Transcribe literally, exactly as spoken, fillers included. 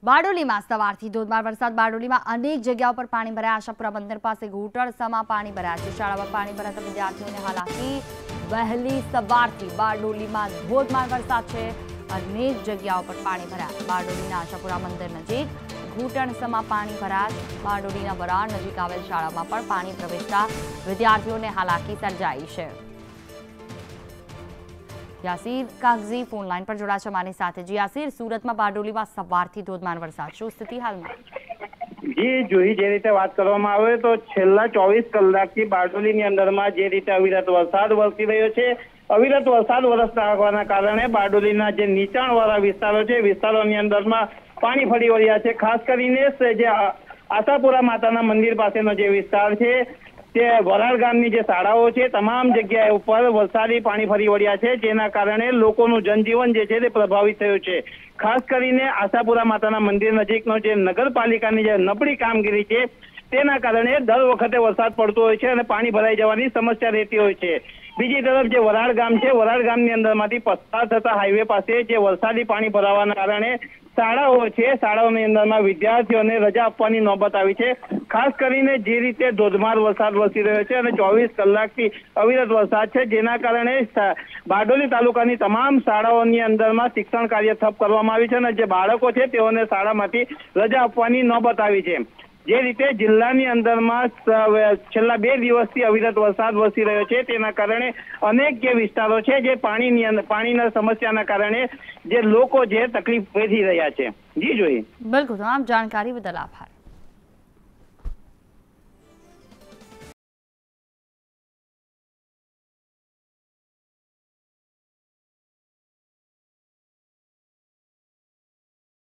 બારડોલીમાં સવારથી ધોધમાર વરસાદ. બારડોલીમાં અનેક જગ્યાઓ પર પાણી ભરાયા. આશાપુરા બંદર પાસે ઘૂંટણસમાં પાણી ભરાયા છે. શાળામાં પાણી ભરાતા વિદ્યાર્થીઓને હાલાકી. વહેલી સવારથી બારડોલીમાં ધોધમાર વરસાદ છે. અનેક જગ્યાઓ પર પાણી ભરાયા. બારડોલીના આશાપુરા મંદિર નજીક ઘૂંટણસમાં પાણી ભરાયા. બારડોલીના વરાળ નજીક આવેલ શાળામાં પણ પાણી પ્રવેશતા વિદ્યાર્થીઓને હાલાકી સર્જાઈ છે. યાસીર કાગઝી ફોન લાઈન પર જોડાશે મારી સાથે. જી યાસીર, સુરતમાં બારડોલીમાં સવારથી ધોધમાર વરસાદ, શું સ્થિતિ હાલમાં? જી જોઈ જે રીતે વાત કરવામાં આવે તો છેલ્લા ચોવીસ કલાકથી બારડોલીની અંદરમાં જે રીતે અવિરત વરસાદ વરસી રહ્યો છે. અવિરત વરસાદ વરસતા હોવાના કારણે બારડોલીના જે નીચાણવાળા વિસ્તારો છે વિસ્તારોની અંદરમાં પાણી ફરી વળ્યા છે. ખાસ કરીને જે આશાપુરા માતાના મંદિર પાસેનો જે વિસ્તાર છે તે વરાળ ગામની જે શાળાઓ છે તમામ જગ્યાએ ઉપર વરસાદી પાણી ફરી વળ્યા છે, જેના કારણે લોકોનું જનજીવન જે છે તે પ્રભાવિત થયું છે. ખાસ કરીને આશાપુરા માતાના મંદિર નજીકનો જે નગરપાલિકાની જે નબળી કામગીરી છે તેના કારણે દર વખતે વરસાદ પડતો હોય છે અને પાણી ભરાઈ જવાની સમસ્યા રહેતી હોય છે. બીજી તરફ જે વરાળ ગામ છે વરાળ ગામની અંદરમાંથી પસાર થતા હાઈવે પાસે જે વરસાદી પાણી ભરાવાના કારણે શાળાઓ છે શાળાઓની અંદરમાં વિદ્યાર્થીઓને રજા આપવાની નોબત આવી છે. ખાસ કરીને જે રીતે ધોધમાર વરસાદ વરસી રહ્યો છે અને ચોવીસ કલાકથી અવિરત વરસાદ છે, જેના કારણે બારડોલી તાલુકાની તમામ શાળાઓની અંદરમાં શિક્ષણ કાર્ય ઠપ કરવામાં આવી છે અને જે બાળકો છે તેઓને શાળામાંથી રજા આપવાની નોબત આવી છે. જે રીતે જિલ્લાની અંદરમાં છેલ્લા બે દિવસથી અવિરત વરસાદ વરસી રહ્યો છે તેના કારણે અનેક જે વિસ્તારો છે જે પાણીની અંદર પાણીના સમસ્યાના કારણે જે લોકો જે તકલીફ વેઠી રહ્યા છે. જી જોઈએ. બિલકુલ, તમામ જાણકારી બદલ આભાર.